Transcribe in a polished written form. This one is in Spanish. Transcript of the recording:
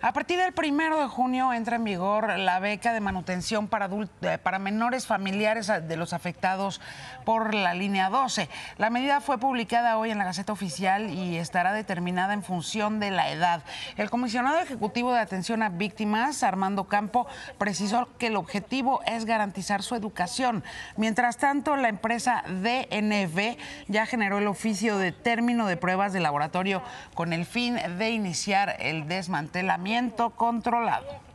A partir del 1 de junio entra en vigor la beca de manutención para menores familiares de los afectados por la línea 12. La medida fue publicada hoy en la Gaceta Oficial y estará determinada en función de la edad. El comisionado ejecutivo de atención a víctimas, Armando Campo, precisó que el objetivo es garantizar su educación. Mientras tanto, la empresa DNB ya generó el oficio de término de pruebas de laboratorio con el fin de iniciar el desmantelamiento controlado.